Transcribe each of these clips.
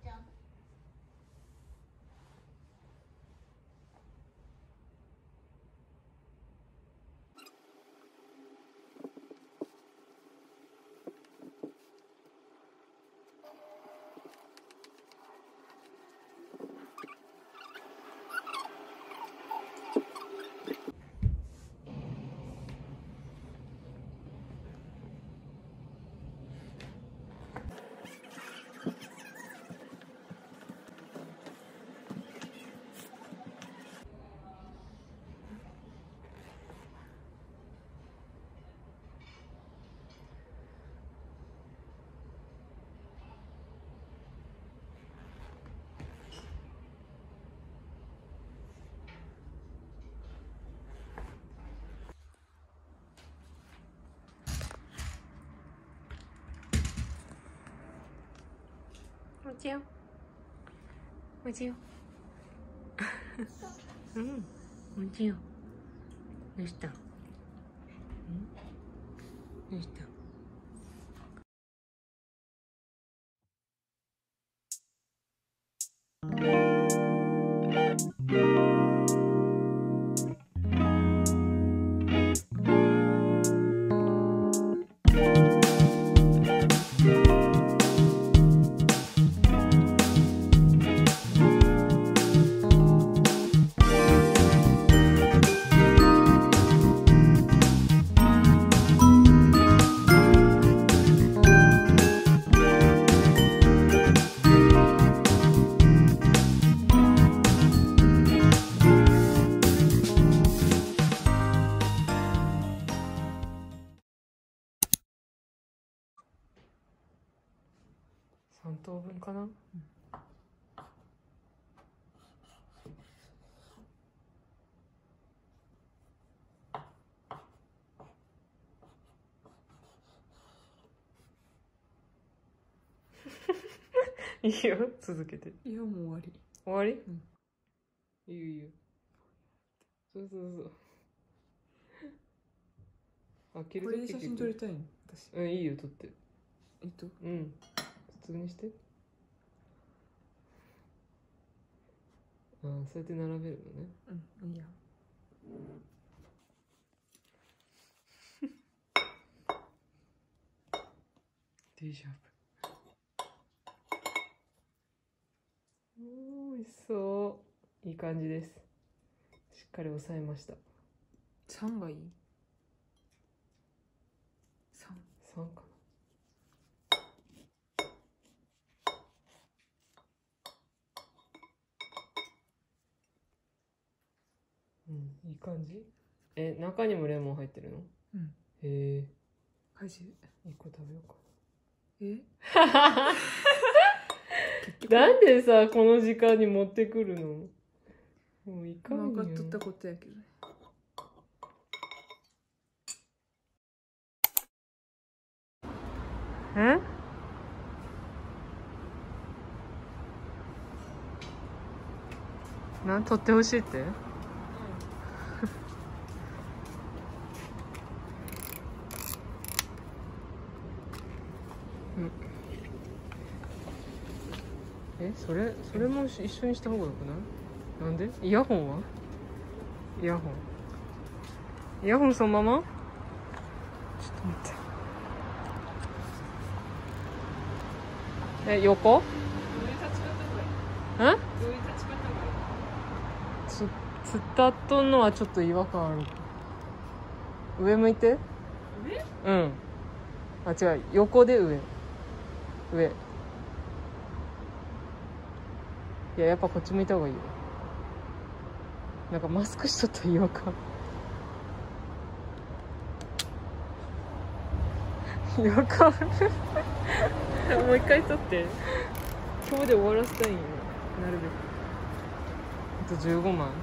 おじよ。おじよ。うん。おじよ。どうした？うん。どうした？3等分かな、うん、いいよ、続けて。 いや、もう終わり。 終わり？ うん。 いいよいいよ。そうそうそう。あ、切るこれで写真撮りたいの私。 うん、いいよ、撮って。うん。普通にして。ああ、そうやって並べるのね。 うん、いいや。 デジャブ。おー、美味しそう。いい感じです。しっかり押さえました。 3がいい？ 3。 3かな。うん、いい感じ。中にもレモン入ってるの？ うん。 へえ。 果汁。 1個食べようかな。 なんでさ、この時間に持ってくるの？もういかんよ。 分かっとったことやけどね。 取ってほしいって？それも一緒にした方がよくない？なんで？イヤホンは？イヤホンそのまま？ちょっと待って。横？どういう立ち方がいい？どういう立ち方がいい？つったっとんのはちょっと違和感ある。上向いて。上？うん。あ、違う。横で上。いや、やっぱこっち向いた方がいいよ。なんかマスクしとったら違和感。違和感もう一回撮って。今日で終わらせたいんよ。なるべく。あと15万。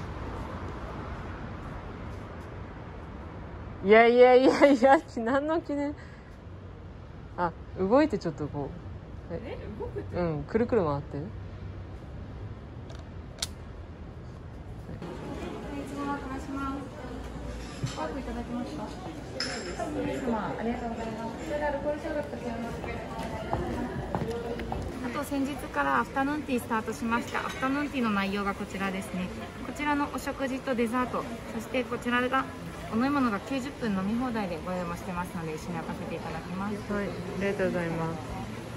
いや、何の記念。あ、動いてちょっとこう。動くって？うん、くるくる回って。 パークいただきました。ありがとうございます。それでアルコール消毒とします。あと先日からアフタヌーンティースタートしました。アフタヌーンティーの内容がこちらですね。こちらのお食事とデザート、そしてこちらがお飲み物が90分飲み放題でご用意もしてますので、一緒に開かせていただきます。 はい、ありがとうございます。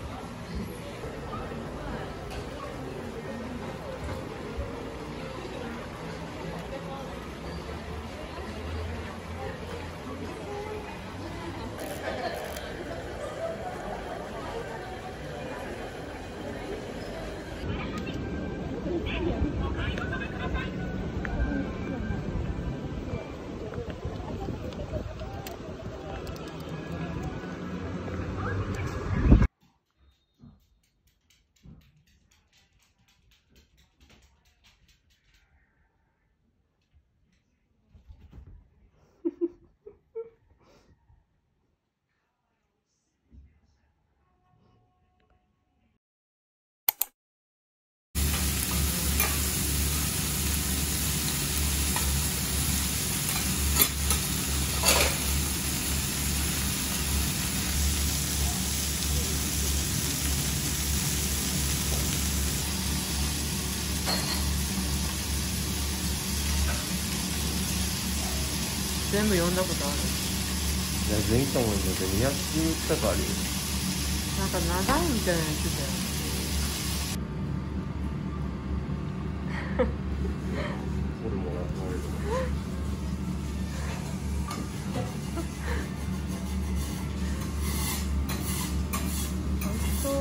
全部読んだことある？ いや、前回もだって200近くあるよ。 なんか長いみたいなやつだよ。 俺もられる。 美味しそう。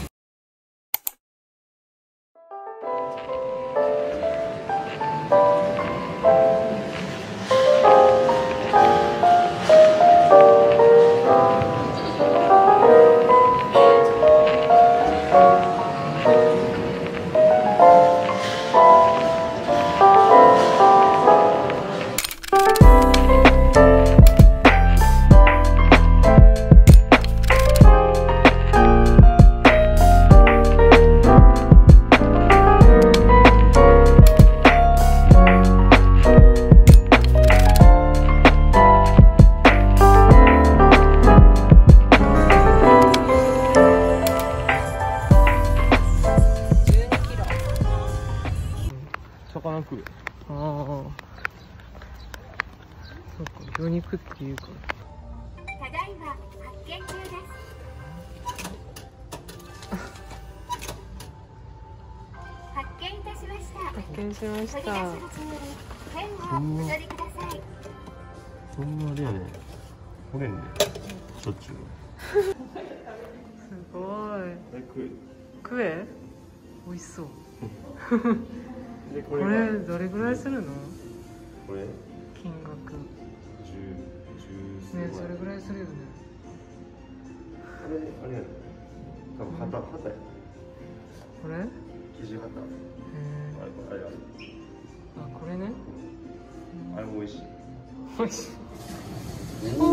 魚食う。 ああ、そっか、魚肉っていうか。 ただいま発見中です。発見いたしました。 発見しまし取り出した。 口よりペンをお取りください。 そんなあれやね。骨ね。しょっちゅう。 すごい。 食え。 食え？美味しそう。 で、ここれがれどれぐらいするの？ これ金額。 10 ね、それぐらいするよね。 あれやね。多分旗や。 これ？へ生地旗。 え。 あれある。 あ、これね。 あれも美味しい。 美味しい。 お